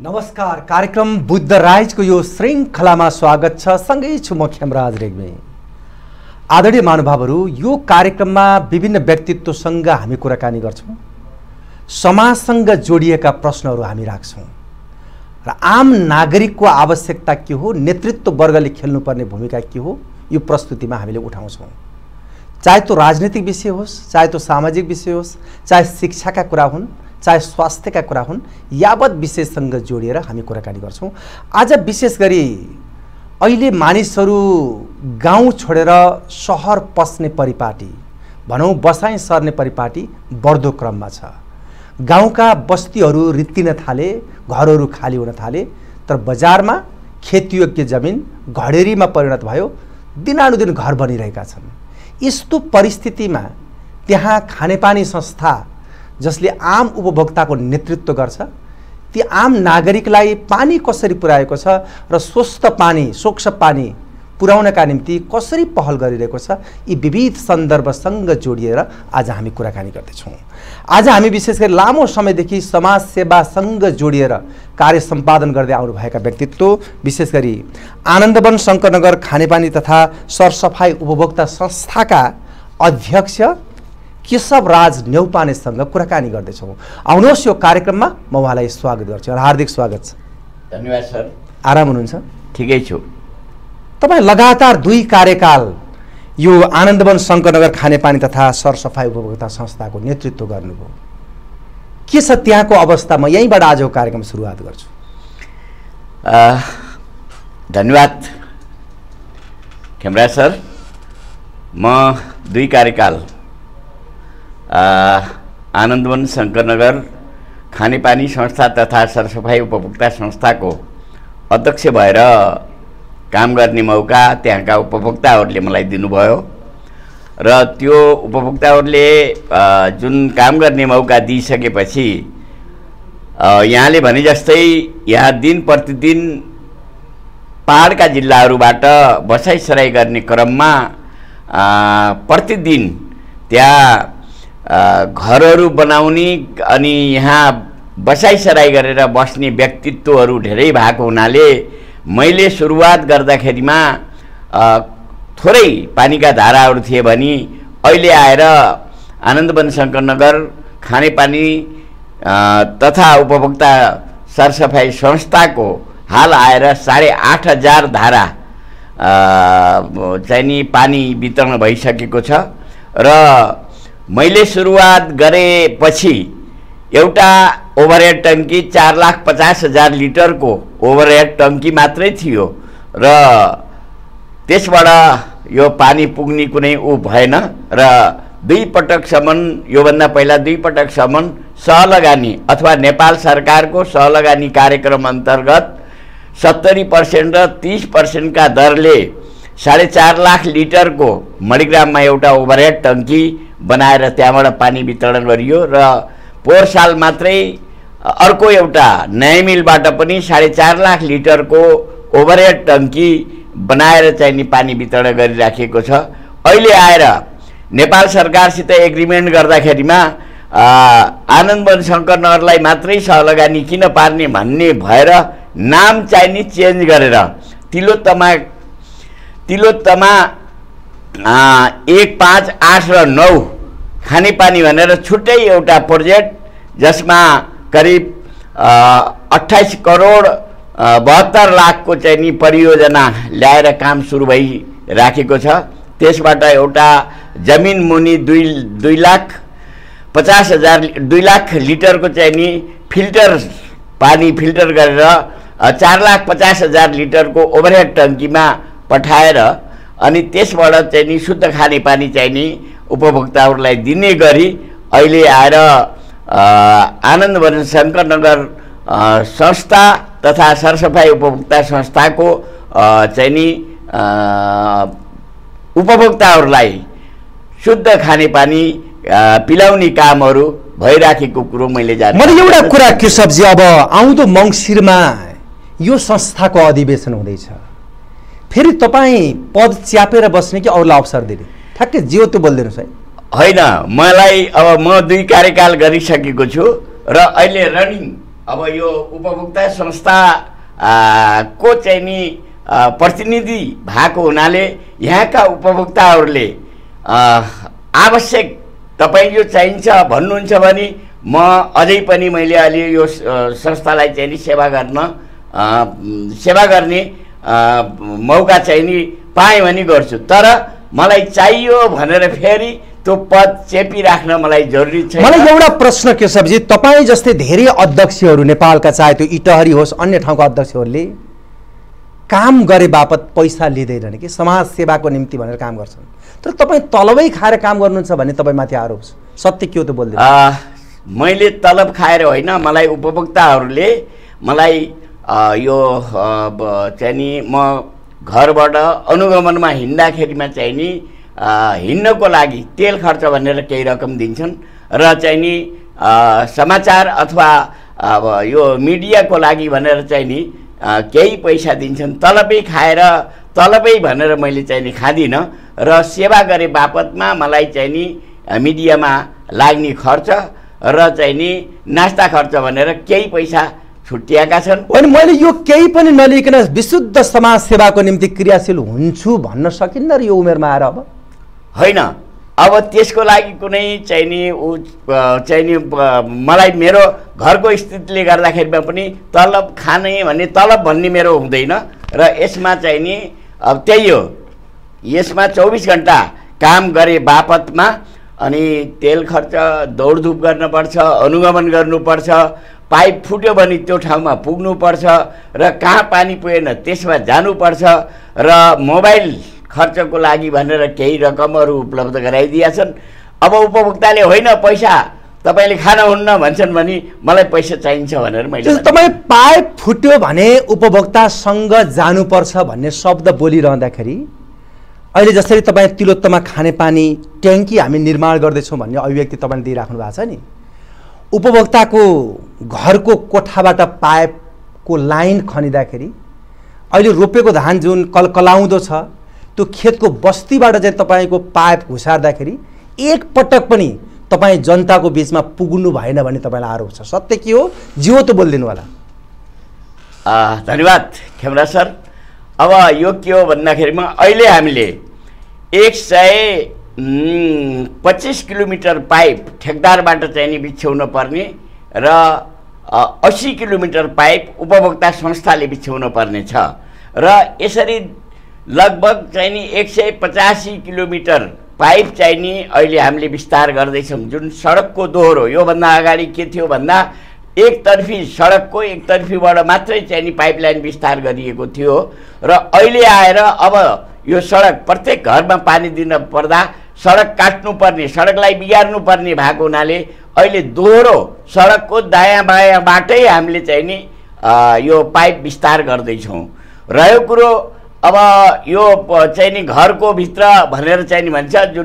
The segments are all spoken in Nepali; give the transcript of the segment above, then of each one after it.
नमस्कार, कार्यक्रम बुद्ध राइजको यो श्रृङ्खलामा स्वागत छ। सँगै छु म खेमराज रेग्मी। आदरणीय महानुभावहरू, यो कार्यक्रममा विभिन्न व्यक्तित्वसँग हामी कुराकानी गर्छौँ, समाजसँग जोडिएका प्रश्नहरू हामी राख्छौँ र आम नागरिकको आवश्यकता के हो, नेतृत्व वर्गले खेल्नुपर्ने भूमिका के हो, यो प्रस्तुतिमा हामीले उठाउँछौँ। चाहे त्यो राजनीतिक विषय होस्, चाहे त्यो सामाजिक विषय होस्, चाहे शिक्षाका कुरा हुन्, चाहे स्वास्थ्यका कुरा हुन्, यावत विषयसँग जोडिएर हामी कुराकानी गर्छौँ। आज विशेष गरी अहिले मानिसहरू गाउँ छोडेर सहर पस्ने परिपाटी, भनौँ बसाइ सर्ने परिपाटी बढ्दो क्रममा छ। गाउँका बस्तीहरू रित्तिन थाले, घरहरू खाली हुन थाले, तर बजारमा खेतीयोग्य जमिन घडेरीमा परिणत भयो, दिनानुदिन घर बनिरहेका छन्। यस्तो परिस्थितिमा त्यहाँ खानेपानी संस्था जसले आम उपभोक्ताको नेतृत्व गर्छ, ती आम नागरिकलाई पानी कसरी पुर्याएको छ र स्वस्थ पानी, स्वच्छ पानी पुर्याउनका निम्ति कसरी पहल गरिरहेको छ, यी विविध सन्दर्भसँग जोडिएर आज हामी कुराकानी गर्दैछौँ। आज हामी विशेष गरी लामो समयदेखि समाज सेवासँग जोडिएर कार्य सम्पादन गर्दै आउनुभएका व्यक्तित्व, विशेष गरी आनन्दवन शङ्करनगर खानेपानी तथा सरसफाई उपभोक्ता संस्थाका अध्यक्ष केशव राज न्यौपानेसँग कुराकानी गर्दैछौँ। आउनुहोस्, यो कार्यक्रममा म उहाँलाई स्वागत गर्छु। हार्दिक स्वागत छ। धन्यवाद सर। आराम हुनुहुन्छ? ठिकै छु। तपाईँ लगातार 2 कार्यकाल यो आनन्दवन शङ्करनगर खानेपानी तथा सरसफाई उपभोक्ता संस्थाको नेतृत्व गर्नुभयो। के छ त्यहाँको अवस्था? म यहीँबाट आजको कार्यक्रम सुरुवात गर्छु। धन्यवाद खेमराज सर। म 2 कार्यकाल आनन्दवन शङ्करनगर खानेपानी संस्था तथा सरसफाई उपभोक्ता संस्थाको अध्यक्ष भएर काम गर्ने मौका त्यहाँका उपभोक्ताहरूले मलाई दिनुभयो र त्यो उपभोक्ताहरूले जुन काम गर्ने मौका दिइसकेपछि यहाँले भने जस्तै यहाँ दिन प्रतिदिन पहाडका जिल्लाहरूबाट बसाइसराई गर्ने क्रममा प्रतिदिन त्यहाँ घरहरू बनाउने अनि यहाँ बसाइसराई गरेर बस्ने व्यक्तित्वहरू धेरै भएको हुनाले मैले सुरुवात गर्दाखेरिमा थोरै पानीका धाराहरू थिए भने अहिले आएर आनन्दवन शङ्करनगर खानेपानी तथा उपभोक्ता सरसफाई संस्थाको हाल आएर 8,500 धारा चाहिँ नि पानी वितरण भइसकेको छ र मैले सुरुवात गरेपछि एउटा ओभरहेड टङ्की 4,50,000 लिटरको ओभरहेड टङ्की मात्रै थियो र त्यसबाट यो पानी पुग्ने कुनै भएन र 2 पटकसम्म, योभन्दा पहिला 2 पटकसम्म सहलगानी अथवा नेपाल सरकारको सहलगानी कार्यक्रम अन्तर्गत 70% र 30% का दरले 4.5 लाख लिटरको मणिग्राममा एउटा ओभरहेड टङ्की बनाएर त्यहाँबाट पानी वितरण गरियो र पोहोर साल मात्रै अर्को एउटा नयाँ मिलबाट पनि 4.5 लाख लिटरको ओभरहेड टङ्की बनाएर चाहिँ नि पानी वितरण गरिराखेको छ। अहिले आएर नेपाल सरकारसित एग्रिमेन्ट गर्दाखेरिमा आनन्दवन शङ्करनगरलाई मात्रै सहलगानी किन पार्ने भन्ने भएर नाम चाहिँ नि चेन्ज गरेर तिलोत्तमा 1, 5, 8 र 9 खानेपानी भनेर छुट्टै एउटा प्रोजेक्ट जसमा करिब 28 करोड 72 लाखको चाहिँ नि परियोजना ल्याएर काम सुरु भइराखेको छ। त्यसबाट एउटा जमिन मुनि 2 लाख लिटरको चाहिँ नि पानी फिल्टर गरेर 4,50,000 लिटरको ओभरहेड टङ्कीमा पठाएर अनि त्यसबाट चाहिँ नि शुद्ध खानेपानी चाहिँ नि उपभोक्ताहरूलाई दिने गरी अहिले आएर आनन्दवन शङ्करनगर संस्था तथा सरसफाई उपभोक्ता संस्थाको चाहिँ नि उपभोक्ताहरूलाई शुद्ध खानेपानी पिलाउने कामहरू भइराखेको कुरो मैले जाने। मैले एउटा कुरा केशवजी, अब आउँदो मङ्सिरमा यो संस्थाको अधिवेशन हुँदैछ, फेरि तपाईँ पद च्यापेर बस्ने कि अरूलाई अवसर दिने? ठ्याक्कै जियो त्यो बोलिदिनुहोस् है। होइन, मलाई अब म 2 कार्यकाल गरिसकेको छु र अहिले रनिङ अब यो उपभोक्ता संस्था को चाहिँ नि प्रतिनिधि भएको हुनाले यहाँका उपभोक्ताहरूले आवश्यक तपाईँ यो चाहिन्छ भन्नुहुन्छ भने म अझै पनि मैले अलि यो संस्थालाई चाहिँ नि सेवा गर्ने मौका चाहिँ नि पाएँ भने गर्छु। तर मलाई चाहियो भनेर फेरि त्यो पद चेपिराख्न मलाई जरुरी छैन। मलाई एउटा प्रश्न केशवजी, तपाईँ जस्तै धेरै अध्यक्षहरू नेपालका चाहे त्यो इटहरी होस् अन्य ठाउँका अध्यक्षहरूले काम गरे बापत पैसा लिँदैनन् कि समाज सेवाको निम्ति भनेर काम गर्छन्, तर तपाईँ तलबै खाएर काम गर्नुहुन्छ भन्ने तपाईँमाथि आरोप छ, सत्य के हो त बोल्दै? मैले तलब खाएर होइन, मलाई उपभोक्ताहरूले मलाई यो चाहिँ नि म घरबाट अनुगमनमा हिँड्दाखेरिमा चाहिँ नि हिँड्नको लागि तेल खर्च भनेर केही रकम दिन्छन् र चाहिँ नि समाचार अथवा अब यो मिडियाको लागि भनेर चाहिँ नि केही पैसा दिन्छन्। तलबै खाएर तलबै भनेर मैले चाहिँ नि खादिनँ र सेवा गरे बापतमा मलाई चाहिँ नि मिडियामा लाग्ने खर्च र चाहिँ नि नास्ता खर्च भनेर केही पैसा छुट्याएका छन्। अनि मैले यो केही पनि नलिकन विशुद्ध समाज सेवाको निम्ति क्रियाशील हुन्छु भन्न सकिन्न र यो उमेरमा आएर? अब होइन, अब त्यसको लागि कुनै चाहिँ नि चाहिँ नि मलाई मेरो घरको स्थितिले गर्दाखेरिमा पनि तलब खाने भन्ने तलब भन्ने मेरो हुँदैन र यसमा चाहिँ नि अब त्यही हो, यसमा 24 घण्टा काम गरे बापतमा अनि तेल खर्च दौडधुप गर्नुपर्छ, अनुगमन गर्नुपर्छ, पाइप फुट्यो भने त्यो ठाउँमा पुग्नुपर्छ र कहाँ पानी पुगेन त्यसमा जानुपर्छ र मोबाइल खर्चको लागि भनेर केही रकमहरू उपलब्ध गराइदिएछन्। अब उपभोक्ताले होइन पैसा तपाईँले खानुहुन्न भन्छन् भने मलाई पैसा चाहिन्छ भनेर मैले तपाईँ पाइप फुट्यो भने उपभोक्तासँग जानुपर्छ भन्ने शब्द बोलिरहँदाखेरि अहिले जसरी तपाईँ तिलोत्तमा खानेपानी ट्याङ्की हामी निर्माण गर्दैछौँ भन्ने अभिव्यक्ति तपाईँले दिइराख्नु भएको छ नि, उपभोक्ताको घरको कोठाबाट पाइपको लाइन खनिँदाखेरि अहिले रोपेको धान जुन कलकलाउँदो छ त्यो खेतको बस्तीबाट चाहिँ तपाईँको पाइप घुसार्दाखेरि एक पटक पनि तपाईँ जनताको बिचमा पुग्नु भएन भन्ने तपाईँलाई आरोप छ, सत्य के हो? जियो त बोलिदिनु होला। धन्यवाद खेमराज सर। अब यो के हो भन्दाखेरिमा अहिले हामीले 125 किलोमिटर पाइप ठेकदारबाट चाहिँ नि बिछ्याउन पर्ने र 80 किलोमिटर पाइप उपभोक्ता संस्थाले बिछ्याउन पर्ने छ र यसरी लगभग चाहिँ नि 185 किलोमिटर पाइप चाहिँ नि अहिले हामीले विस्तार गर्दैछौँ। जुन सडकको दोहोरो, योभन्दा अगाडि के थियो भन्दा एकतर्फी सडकको एकतर्फीबाट मात्रै चाहिँ नि पाइपलाइन विस्तार गरिएको थियो र अहिले आएर अब यो सडक प्रत्येक घरमा पानी दिन पर्दा सडक काट्नुपर्ने, सडकलाई बिगार्नु पर्ने भएको हुनाले अहिले दोहोरो सडकको दायाँ बायाँबाटै हामीले चाहिँ नि यो पाइप विस्तार गर्दैछौँ। रह्यो कुरो अब यो चाहिँ नि घरको भित्र भनेर चाहिँ नि भन्छ जुन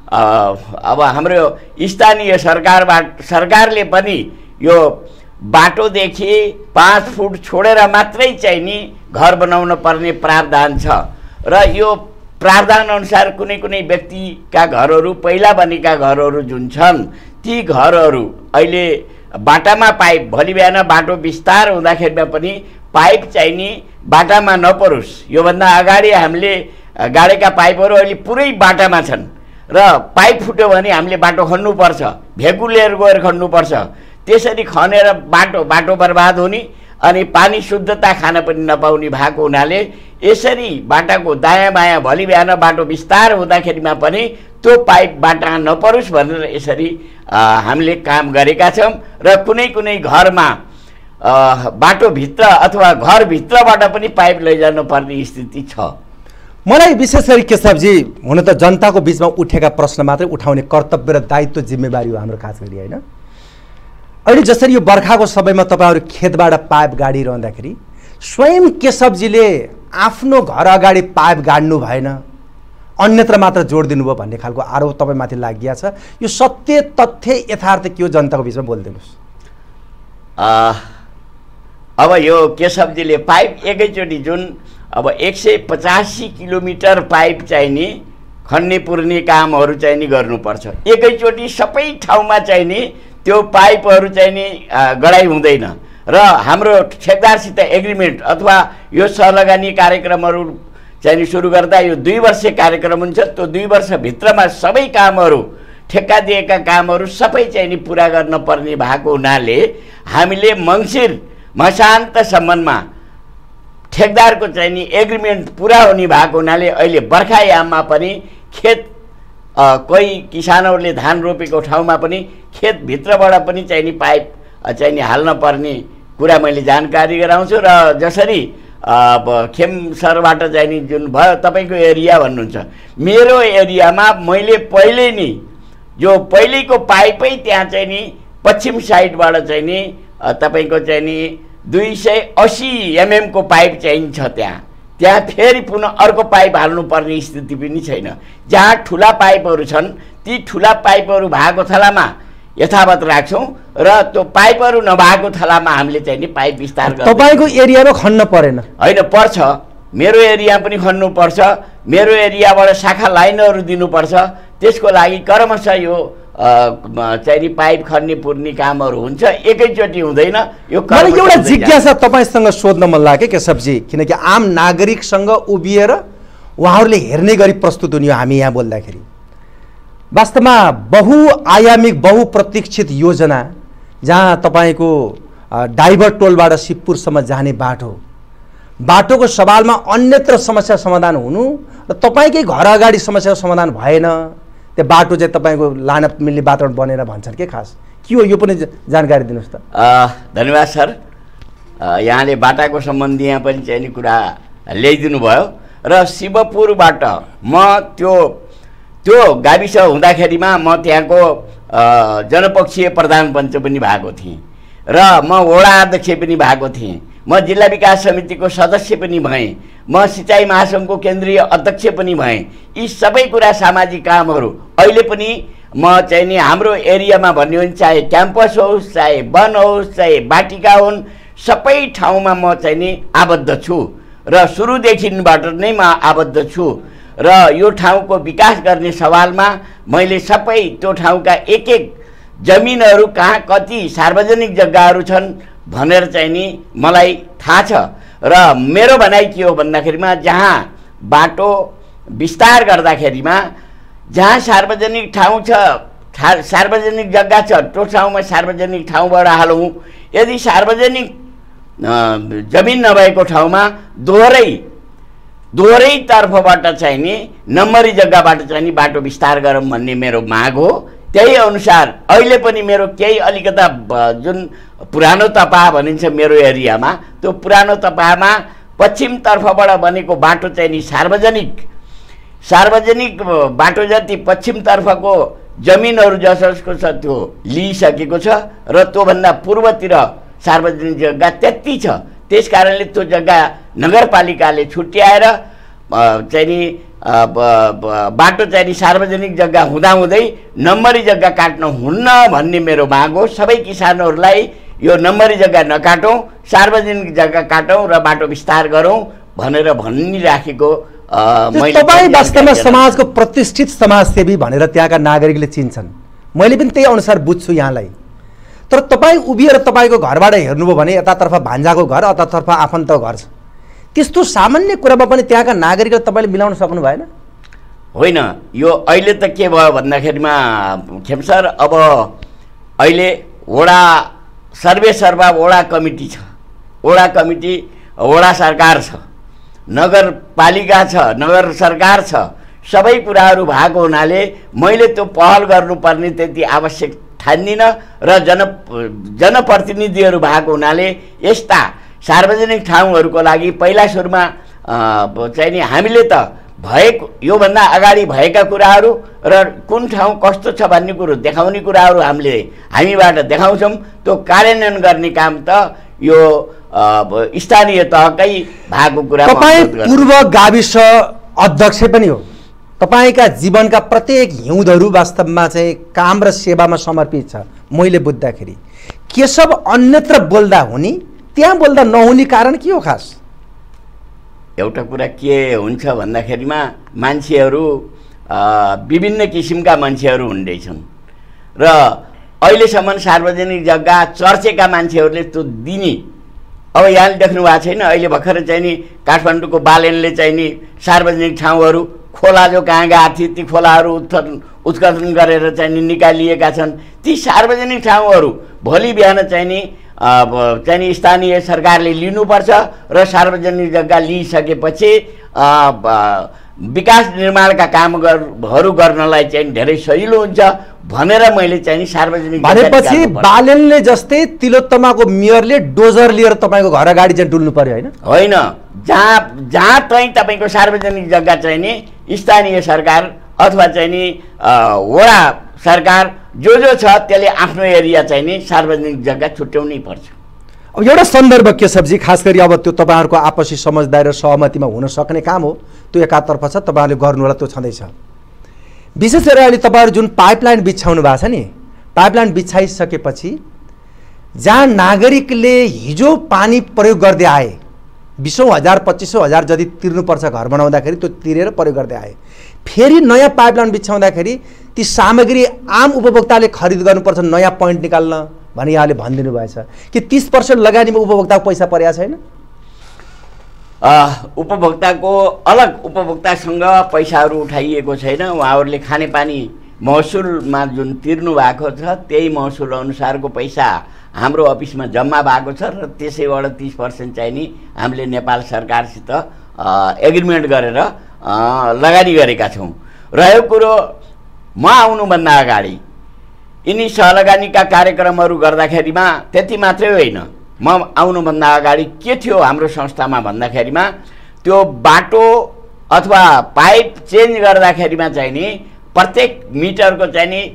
अब हाम्रो स्थानीय सरकारले पनि यो बाटोदेखि 5 फुट छोडेर मात्रै चाहिँ नि घर बनाउन पर्ने प्रावधान छ र यो प्रावधान अनुसार कुनै कुनै व्यक्तिका घरहरू पहिला बनेका घरहरू जुन छन् ती घरहरू अहिले बाटामा पाइप, भोलि बिहान बाटो विस्तार हुँदाखेरिमा पनि पाइप चाहिँ नि बाटामा नपरोस्। योभन्दा अगाडि हामीले गाडेका पाइपहरू अहिले पुरै बाटामा छन् र पाइप फुट्यो भने हामीले बाटो खन्नुपर्छ, भेगु लिएर गएर खन्नुपर्छ। त्यसरी खनेर बाटो बर्बाद हुने अनि पानी शुद्धता खान पनि नपाउने भएको हुनाले यसरी बाटाको दायाँ बायाँ भोलि बिहान बाटो विस्तार हुँदाखेरिमा पनि त्यो पाइप बाटा नपरोस् भनेर यसरी हामीले काम गरेका छौँ र कुनै कुनै घरमा बाटोभित्र अथवा घरभित्रबाट पनि पाइप लैजानु पर्ने स्थिति छ। मलाई विशेष गरी केशवजी, हुन त जनताको बिचमा उठेका प्रश्न मात्रै उठाउने कर्तव्य र दायित्व जिम्मेवारी हो हाम्रो, खास गरी होइन? अहिले जसरी यो बर्खाको समयमा तपाईँहरू खेतबाट पाइप गाडिरहँदाखेरि स्वयं केशवजीले आफ्नो घर अगाडि पाइप गाड्नु भएन, अन्यत्र मात्र जोड दिनुभयो भन्ने खालको आरोप तपाईँमाथि लागिया छ। यो सत्य तथ्य यथार्थ के हो जनताको बिचमा बोलिदिनुहोस्। अब यो केशवजीले पाइप एकैचोटि जुन अब 185 किलोमिटर पाइप चाहिँ नि खन्ने पुर्ने कामहरू चाहिँ नि गर्नुपर्छ। एकैचोटि सबै ठाउँमा चाहिँ नि त्यो पाइपहरू चाहिँ नि गडाइ हुँदैन र हाम्रो ठेकदारसित एग्रिमेन्ट अथवा यो सहलगानी कार्यक्रमहरू चाहिँ सुरु गर्दा यो 2 वर्षे कार्यक्रम हुन्छ। त्यो 2 वर्षभित्रमा सबै कामहरू ठेक्का दिएका कामहरू सबै चाहिँ नि पुरा गर्न पर्ने भएको हुनाले हामीले मङ्सिर मसान्तसम्ममा ठेकदारको चाहिँ नि एग्रिमेन्ट पुरा हुने भएको हुनाले अहिले बर्खायाममा पनि खेत कोही किसानहरूले धान रोपेको ठाउँमा पनि खेतभित्रबाट पनि चाहिँ नि पाइप चाहिँ नि हाल्न पर्ने कुरा मैले जानकारी गराउँछु। र जसरी खेम सरबाट चाहिँ नि जुन भयो तपाईँको एरिया भन्नुहुन्छ, मेरो एरियामा मैले पहिले नि जो पहिलेको पाइपै त्यहाँ चाहिँ नि पश्चिम साइडबाट चाहिँ नि तपाईँको चाहिँ नि 280 mm को पाइप चाहिँ छ। त्यहाँ फेरि पुनः अर्को पाइप हाल्नुपर्ने स्थिति पनि छैन। जहाँ ठुला पाइपहरू छन् ती ठुला पाइपहरू भएको थलामा यथावत राख्छौँ र त्यो पाइपहरू नभएको थलामा हामीले चाहिँ नि पाइप विस्तार गर्छौँ। तपाईँको एरियामा खन्न परेन? होइन, पर्छ। मेरो एरिया पनि खन्नुपर्छ, मेरो एरियाबाट शाखा लाइनहरू दिनुपर्छ। त्यसको लागि क्रमशः यो चाहिँ नि पाइप खन्ने पुर्ने कामहरू हुन्छ, एकैचोटि हुँदैन। यो मलाई एउटा जिज्ञासा तपाईँसँग सोध्न मन लाग्यो केशवजी, किनकि आम नागरिकसँग उभिएर उहाँहरूले हेर्ने गरी प्रस्तुत हुने हो हामी यहाँ बोल्दाखेरि। वास्तवमा बहुआयामिक बहुप्रतीक्षित योजना जहाँ तपाईँको डाइभर टोलबाट शिवपुरसम्म जाने बाटोको सवालमा अन्यत्र समस्या समाधान हुनु र तपाईँकै घर अगाडि समस्या समाधान भएन, त्यो बाटो चाहिँ तपाईँको लान मिल्ने वातावरण बनेर भन्छन् के खास के हो, यो पनि जानकारी दिनुहोस् त। धन्यवाद सर, यहाँले बाटाको सम्बन्धी यहाँ पनि चाहिँ नि कुरा ल्याइदिनु भयो। र शिवपुरबाट म त्यो गाविस हुँदाखेरिमा म त्यहाँको जनपक्षीय प्रधान पञ्च पनि भएको थिएँ र म वडा अध्यक्ष पनि भएको थिएँ, म जिल्ला विकास समितिको सदस्य पनि भएँ, म सिँचाइ महासङ्घको केन्द्रीय अध्यक्ष पनि भएँ। यी सबै कुरा सामाजिक कामहरू अहिले पनि म चाहिँ नि हाम्रो एरियामा भन्यो भने चाहे क्याम्पस होस्, चाहे वन होस्, चाहे बाटिका हुन्, सबै ठाउँमा म चाहिँ नि आबद्ध छु र सुरुदेखिबाट नै म आबद्ध छु। र यो ठाउँको विकास गर्ने सवालमा मैले सबै त्यो ठाउँका एक जमिनहरू कहाँ कति सार्वजनिक जग्गाहरू छन् भनेर चाहिँ नि मलाई थाहा छ। र मेरो भनाइ के हो भन्दाखेरिमा जहाँ बाटो विस्तार गर्दाखेरिमा जहाँ सार्वजनिक ठाउँ छ, सार्वजनिक जग्गा छ, त्यो ठाउँमा सार्वजनिक ठाउँबाट हालौँ। यदि सार्वजनिक जमिन नभएको ठाउँमा दोहोरै तर्फबाट चाहिँ नि नम्बरी जग्गाबाट चाहिँ नि बाटो विस्तार गरौँ भन्ने मेरो माग हो। त्यही अनुसार अहिले पनि मेरो केही अलिकता जुन पुरानो तपा भनिन्छ मेरो एरियामा, त्यो पुरानो तपामा पश्चिम तर्फबाट बनेको बाटो चाहिँ नि सार्वजनिक बाटो जति पश्चिम तर्फको जमिनहरू जसको छ त्यो लिइसकेको छ र त्योभन्दा पूर्वतिर सार्वजनिक जग्गा त्यति छ। त्यस कारणले त्यो जग्गा नगरपालिकाले छुट्याएर चाहिँ नि बाटो चाहिँ नि सार्वजनिक जग्गा हुँदाहुँदै नम्बरी जग्गा काट्न हुन्न भन्ने मेरो माग हो। सबै किसानहरूलाई यो नम्बरी जग्गा नकाटौँ, सार्वजनिक जग्गा काटौँ र बाटो विस्तार गरौँ भनेर भनिराखेको मैले। तपाईँ वास्तवमा समाजको प्रतिष्ठित समाजसेवी भनेर त्यहाँका नागरिकले चिन्छन्, मैले पनि त्यही अनुसार बुझ्छु यहाँलाई। तर तपाईँ उभिएर तपाईँको घरबाट हेर्नुभयो भने यतातर्फ भान्जाको घर, अतातर्फ आफन्तको घर छ, त्यस्तो सामान्य कुरामा पनि त्यहाँका नागरिकले तपाईँले मिलाउन सक्नु भएन? होइन, यो अहिले त के भयो भन्दाखेरिमा खेम सर, अब अहिले वडा सर्वेसर्वा वडा कमिटी छ, वडा कमिटी वडा सरकार छ, नगरपालिका छ, नगर सरकार छ, सबै कुराहरू भएको हुनाले मैले त्यो पहल गर्नुपर्ने त्यति आवश्यक ठान्दिनँ र जनप्रतिनिधिहरू भएको हुनाले यस्ता सार्वजनिक ठाउँहरूको लागि पहिला सुरुमा चाहिँ नि हामीले त भएको योभन्दा अगाडि भएका कुराहरू र कुन ठाउँ कस्तो छ भन्ने कुरो देखाउने कुराहरू हामीबाट देखाउँछौँ। त्यो कार्यान्वयन गर्ने काम त यो स्थानीय तहकै भएको कुरा। तपाईँ पूर्व गाविस अध्यक्ष पनि हो, तपाईँका जीवनका प्रत्येक हिउँदहरू वास्तवमा चाहिँ काम र सेवामा समर्पित छ। मैले बुझ्दाखेरि केशव अन्यत्र बोल्दा हुने, त्यहाँ बोल्दा नहुने कारण के हो खास? एउटा कुरा के हुन्छ भन्दाखेरिमा मान्छेहरू विभिन्न किसिमका मान्छेहरू हुँदैछन् र अहिलेसम्म सार्वजनिक जग्गा चर्चेका मान्छेहरूले त्यो दिने। अब यहाँले देख्नु भएको छैन, अहिले भर्खर चाहिँ नि काठमाडौँको बालेनले चाहिँ नि सार्वजनिक ठाउँहरू खोला जो कहाँ गएको थियो ती खोलाहरू उत्खनन गरेर चाहिँ नि निकालिएका छन्। ती सार्वजनिक ठाउँहरू भोलि बिहान चाहिँ नि स्थानीय सरकारले लिनुपर्छ र सार्वजनिक जग्गा लिइसकेपछि विकास निर्माणका कामहरू गर्नलाई चाहिँ धेरै सजिलो हुन्छ भनेर मैले चाहिँ सार्वजनिक भनेपछि बालेनले जस्तै तिलोत्तमाको मेयरले डोजर लिएर तपाईँको घर अगाडि चाहिँ डुल्नु पर्यो होइन? होइन, जहाँ चाहिँ तपाईँको सार्वजनिक जग्गा चाहिँ नि स्थानीय सरकार अथवा चाहिँ नि वडा सरकार जो छ त्यसले आफ्नो एरिया चाहिँ नि सार्वजनिक जग्गा छुट्याउनै पर्छ। अब एउटा सन्दर्भ के सब्जी खास गरी अब त्यो तपाईँहरूको आपसी समझदारी र सहमतिमा हुन सक्ने काम हो, त्यो एकातर्फ छ, तपाईँहरूले गर्नु होला, त्यो छँदैछ। विशेष गरी अहिले तपाईँहरू जुन पाइपलाइन बिछाउनु भएको छ नि, पाइपलाइन बिछाइसकेपछि जहाँ नागरिकले हिजो पानी प्रयोग गर्दै आए 20,000 25,000 जति तिर्नुपर्छ घर बनाउँदाखेरि त्यो तिरेर प्रयोग गर्दै आए, फेरि नयाँ पाइपलाइन बिछाउँदाखेरि ती सामग्री आम उपभोक्ताले खरिद गर्नुपर्छ नयाँ पोइन्ट निकाल्न भने यहाँले भनिदिनु भएछ कि 30% लगानीमा उपभोक्ताको पैसा परेको छैन? उपभोक्ताको अलग उपभोक्तासँग पैसाहरू उठाइएको छैन। उहाँहरूले खानेपानी महसुलमा जुन तिर्नु भएको छ त्यही महसुल अनुसारको पैसा हाम्रो अफिसमा जम्मा भएको छ र त्यसैबाट 30% चाहिँ नि हामीले नेपाल सरकारसित एग्रिमेन्ट गरेर लगानी गरेका छौँ। रह्यो कुरो म आउनुभन्दा अगाडि यिनी सहलगानीका कार्यक्रमहरू गर्दाखेरिमा त्यति मात्रै होइन, म आउनुभन्दा अगाडि के थियो हाम्रो संस्थामा भन्दाखेरिमा त्यो बाटो अथवा पाइप चेन्ज गर्दाखेरिमा चाहिँ नि प्रत्येक मिटरको चाहिँ नि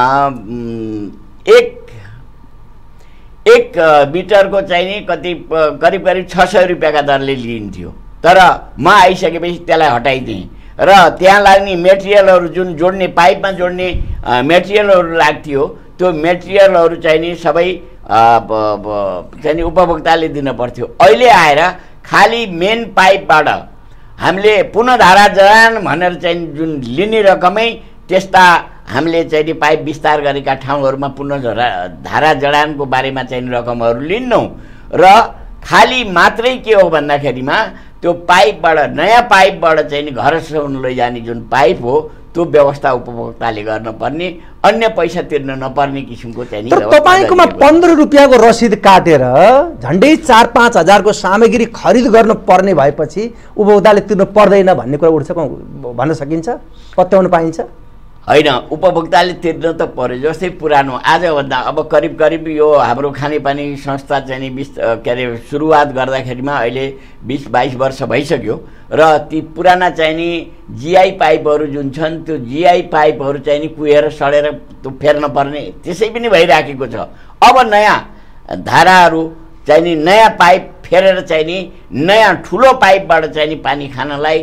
एक मिटरको चाहिँ नि करिब 600 रुपियाँका दरले लिइन्थ्यो। तर म आइसकेपछि त्यसलाई हटाइदिएँ र त्यहाँ लाग्ने मेटेरियलहरू जुन जोड्ने पाइपमा जोड्ने मेटेरियलहरू लाग्थ्यो त्यो मेटेरियलहरू चाहिँ नि सबै चाहिँ नि उपभोक्ताले दिन पर्थ्यो। अहिले आएर खालि मेन पाइपबाट हामीले पुनःधारा जडान भनेर चाहिँ जुन लिने रकमै त्यस्ता हामीले चाहिँ नि पाइप विस्तार गरेका ठाउँहरूमा पुनःधारा जडानको बारेमा चाहिँ रकमहरू लिन्नौँ र खाली मात्रै के हो भन्दाखेरिमा त्यो पाइपबाट नयाँ पाइपबाट चाहिँ नि घरसम्म लैजाने जुन पाइप हो त्यो व्यवस्था उपभोक्ताले गर्नुपर्ने, अन्य पैसा तिर्न नपर्ने किसिमको चाहिँ नि। तर तपाईँकोमा 15 रुपियाँको रसिद काटेर झन्डै 4-5 हजारको सामग्री खरिद गर्नु पर्ने भएपछि उपभोक्ताले तिर्नु पर्दैन भन्ने कुरा उठ्छ भन्न सकिन्छ, पत्याउन पाइन्छ? होइन, उपभोक्ताले तिर्न त पर्यो। जस्तै पुरानो आजभन्दा अब करिब यो हाम्रो खानेपानी संस्था चाहिँ नि के अरे सुरुवात गर्दाखेरिमा अहिले 20-22 वर्ष भइसक्यो र ती पुराना चाहिँ नि जिआई पाइपहरू जुन छन् त्यो जिआई पाइपहरू चाहिँ नि कुहेर सडेर त्यो फेर्न पर्ने त्यसै पनि भइराखेको छ। अब नयाँ धाराहरू चाहिँ नि नयाँ पाइप फेरेर चाहिँ नि नयाँ ठुलो पाइपबाट चाहिँ नि पानी खानलाई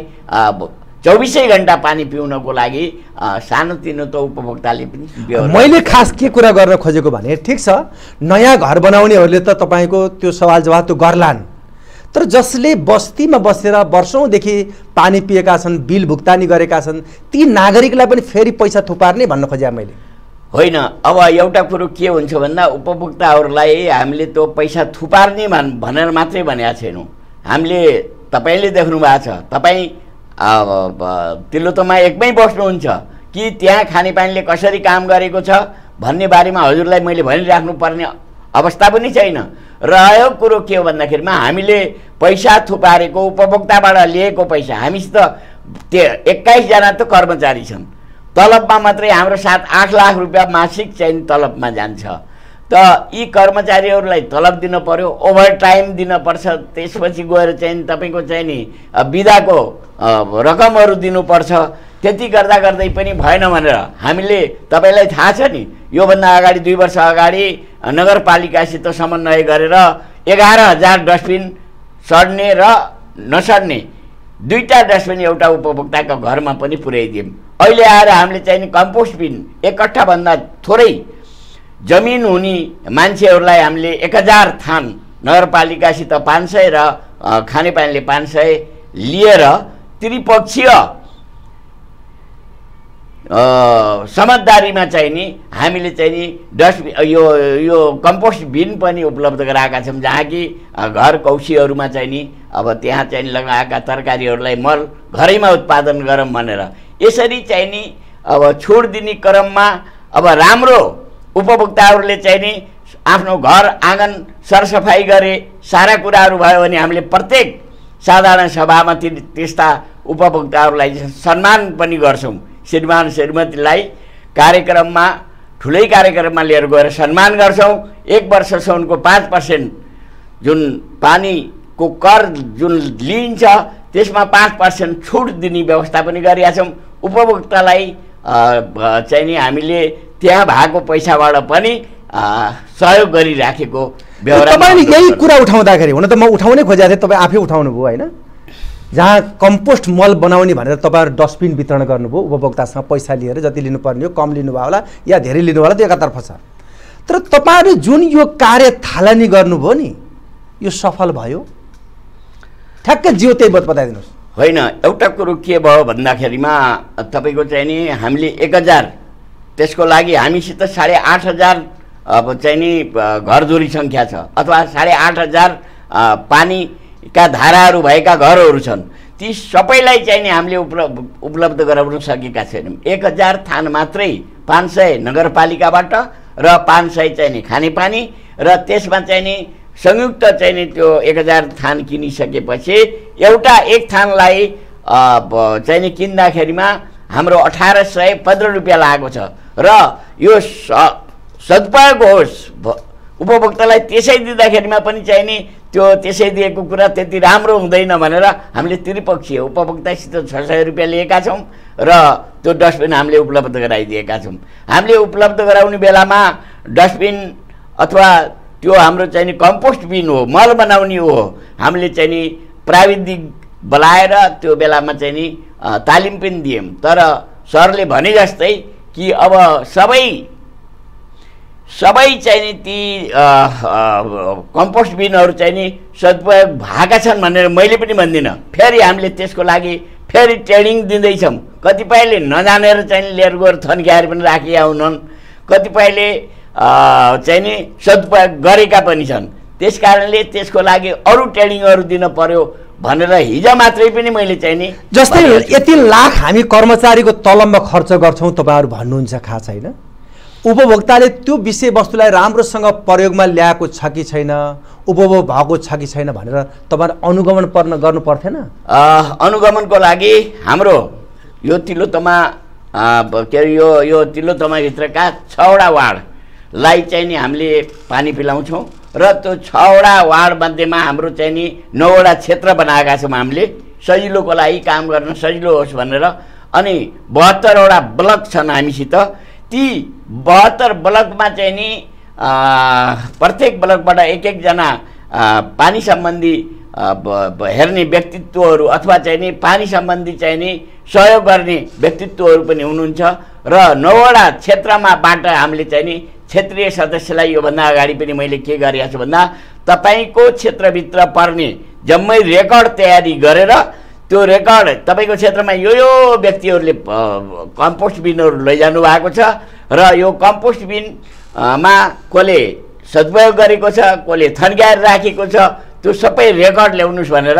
24 घण्टा पानी पिउनको लागि सानोतिनो त उपभोक्ताले पनि। मैले खास के कुरा गर्न खोजेको भने ठिक छ नयाँ घर बनाउनेहरूले त तपाईँको त्यो सवाल जवाब त गर्लान्, तर जसले बस्तीमा बसेर वर्षौँदेखि पानी पिएका छन्, बिल भुक्तानी गरेका छन्, ती नागरिकलाई पनि फेरि पैसा थुपार्ने भन्न खोजेँ मैले। होइन, अब एउटा कुरो के हुन्छ भन्दा उपभोक्ताहरूलाई हामीले त्यो पैसा थुपार्ने भनेर मात्रै भनेका छैनौँ। हामीले तपाईँले देख्नु भएको छ, तपाईँ तिलोत्तमा एकमै बस्नुहुन्छ कि त्यहाँ खानेपानीले कसरी काम गरेको छ भन्ने बारेमा हजुरलाई मैले भनिराख्नु पर्ने अवस्था पनि छैन। रह्यो कुरो के हो भन्दाखेरिमा हामीले पैसा थुपारेको उपभोक्ताबाट लिएको पैसा, हामीसित त्यो 21 जना त कर्मचारी छन्, तलबमा मात्रै हाम्रो 7-8 लाख रुपियाँ मासिक चाहिँ तलबमा जान्छ। त यी कर्मचारीहरूलाई तलब दिन पर्यो, ओभर टाइम दिनुपर्छ, त्यसपछि गएर चाहिँ तपाईँको चाहिँ नि बिदाको रकमहरू दिनुपर्छ। त्यति गर्दा गर्दै पनि भएन भनेर हामीले, तपाईँलाई थाहा छ नि योभन्दा अगाडि 2 वर्ष अगाडि नगरपालिकासित समन्वय गरेर 11,000 डस्टबिन सड्ने र नसड्ने 2टा डस्टबिन एउटा उपभोक्ताको घरमा पनि पुर्याइदियौँ। अहिले आएर हामीले चाहिँ कम्पोस्ट बिन 1 कट्ठाभन्दा थोरै जमिन हुने मान्छेहरूलाई हामीले 1000 थान नगरपालिकासित 500 र खानेपानीले 500 लिएर त्रिपक्षीय समझदारीमा चाहिँ नि हामीले चाहिँ नि डस्टबिन यो कम्पोस्ट बिन पनि उपलब्ध गराएका छौँ, जहाँ कि घर कौसीहरूमा चाहिँ नि अब त्यहाँ चाहिँ लगाएका तरकारीहरूलाई मल घरैमा उत्पादन गरौँ भनेर यसरी चाहिँ नि अब छुट दिने क्रममा अब राम्रो उपभोक्ताहरूले चाहिँ नि आफ्नो घर आँगन सरसफाइ गरे सारा कुराहरू भयो भने हामीले प्रत्येक साधारण सभामा त्यस्ता उपभोक्ताहरूलाई सम्मान पनि गर्छौँ। श्रीमान श्रीमतीलाई कार्यक्रममा ठुलै कार्यक्रममा लिएर गएर सम्मान गर्छौँ। 1 वर्षसम्मको 5% जुन पानीको कर जुन लिइन्छ त्यसमा 5% छुट दिने व्यवस्था पनि गरिरहेका छौँ। उपभोक्तालाई चाहिँ नि हामीले त्यहाँ भएको पैसाबाट पनि सहयोग गरिराखेको व्यवहार। तपाईँले यही कुरा उठाउँदाखेरि हुन त म उठाउनै खोजेको थिएँ, तपाईँ आफै उठाउनु भयो होइन। जहाँ कम्पोस्ट मल बनाउने भनेर तपाईँहरू डस्टबिन वितरण गर्नुभयो, उपभोक्तासँग पैसा लिएर जति लिनुपर्ने हो कम लिनुभयो होला या धेरै लिनुभयो होला, त्यो एकातर्फ छ। तर तपाईँहरूले जुन यो कार्य थालनी गर्नुभयो नि यो सफल भयो? ठ्याक्कै जिउ त्यही बताइदिनुहोस्। होइन, एउटा कुरो के भयो भन्दाखेरिमा तपाईँको चाहिँ नि हामीले 1000 त्यसको लागि हामीसित 8500 अब चाहिँ नि घरधुरी सङ्ख्या छ अथवा 8500 पानीका धाराहरू भएका घरहरू छन्। ती सबैलाई चाहिँ नि हामीले उपलब्ध गराउन सकेका छैनौँ। 1000 थान मात्रै 500 नगरपालिकाबाट र 500 चाहिँ नि खानेपानी र त्यसमा चाहिँ नि संयुक्त चाहिँ नि त्यो 1000 थान किनिसकेपछि एउटा एक थानलाई चाहिँ नि किन्दाखेरिमा हाम्रो 1815 रुपियाँ लागेको छ र यो सदुपयोग होस् उपभोक्तालाई त्यसै दिँदाखेरिमा पनि चाहिँ नि त्यो त्यसै दिएको कुरा त्यति राम्रो हुँदैन भनेर हामीले त्रिपक्षीय उपभोक्तासित 600 रुपियाँ लिएका छौँ र त्यो डस्टबिन हामीले उपलब्ध गराइदिएका छौँ। हामीले उपलब्ध गराउने बेलामा डस्टबिन अथवा त्यो हाम्रो चाहिँ नि कम्पोस्ट बिन हो, मल बनाउने हो, हामीले चाहिँ नि प्राविधिक बोलाएर त्यो बेलामा चाहिँ नि तालिम पनि दियौँ। तर सरले भने जस्तै कि अब सबै चाहिँ नि ती कम्पोस्ट बिनहरू चाहिँ नि सदुपयोग भएका छन् भनेर मैले पनि भन्दिनँ। फेरि हामीले त्यसको लागि फेरि ट्रेनिङ दिँदैछौँ। कतिपयले नजानेर चाहिँ लिएर गएर थन्क्याएर पनि राखिया हुनन्, कतिपयले चाहिँ नि सदुपयोग गरेका पनि छन्। त्यस कारणले त्यसको लागि अरू ट्रेनिङहरू दिन पर्यो भनेर हिजो मात्रै पनि मैले चाहिँ नि जस्तै यति लाख हामी कर्मचारीको तलबमा खर्च गर्छौँ तपाईँहरू भन्नुहुन्छ थाहा छैन। उपभोक्ताले त्यो विषयवस्तुलाई राम्रोसँग प्रयोगमा ल्याएको छ कि छैन, उपभोग भएको छ कि छैन भनेर तपाईँहरू अनुगमन गर्नु पर्थेन? अनुगमनको लागि हाम्रो यो तिलोत्तमा के अरे यो तिलोत्तमाभित्रका 6वटा वार्डलाई चाहिँ नि हामीले पानी पिलाउँछौँ र त्यो 6वटा वार्ड मध्येमा हाम्रो चाहिँ नि 9वटा क्षेत्र बनाएका छौँ हामीले सजिलोको लागि काम गर्न सजिलो होस् भनेर। अनि 72वटा ब्लक छन् हामीसित। ती 72 ब्लकमा चाहिँ नि प्रत्येक ब्लकबाट एक जना पानी सम्बन्धी हेर्ने व्यक्तित्वहरू अथवा चाहिँ नि पानी सम्बन्धी चाहिँ नि सहयोग गर्ने व्यक्तित्वहरू पनि हुनुहुन्छ र 9वटा क्षेत्रमाबाट हामीले चाहिँ नि क्षेत्रीय सदस्यलाई योभन्दा अगाडि पनि मैले के गरेको छु भन्दा तपाईँको क्षेत्रभित्र पर्ने जम्मै रेकर्ड तयारी गरेर त्यो रेकर्ड तपाईँको क्षेत्रमा यो व्यक्तिहरूले कम्पोस्ट बिनहरू लैजानु भएको छ र यो कम्पोस्ट बिनमा कसले सदुपयोग गरेको छ, कसले थन्क्याएर राखेको छ, त्यो सबै रेकर्ड ल्याउनुहोस् भनेर